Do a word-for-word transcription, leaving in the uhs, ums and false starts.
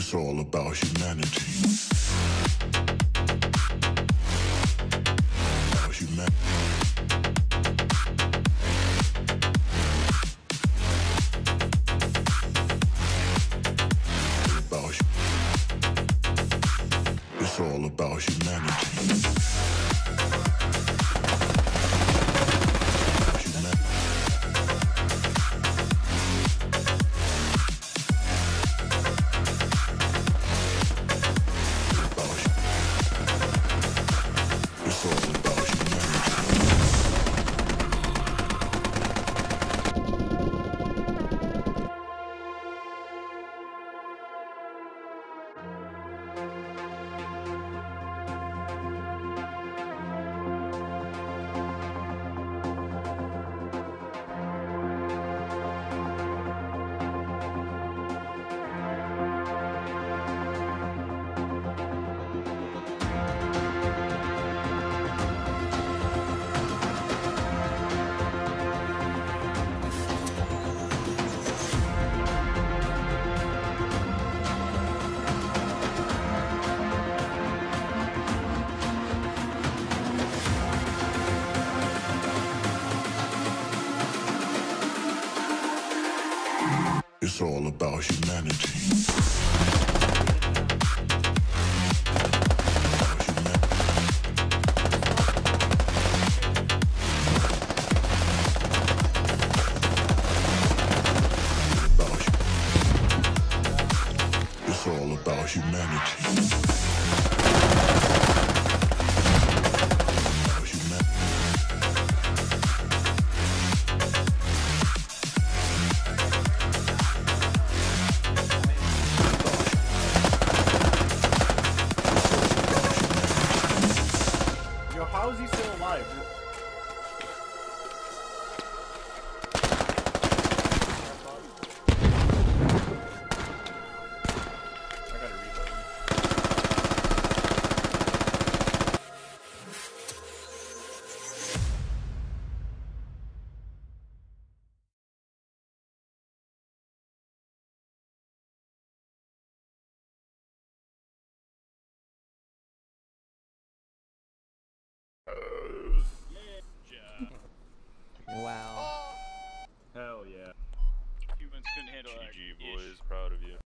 It's all about humanity. About humanity. About hu- It's all about humanity. It's all about humanity. It's all about humanity. How is he still alive? I gotta reload him. Wow. Hell yeah. Humans couldn't handle that. G G boys, proud of you.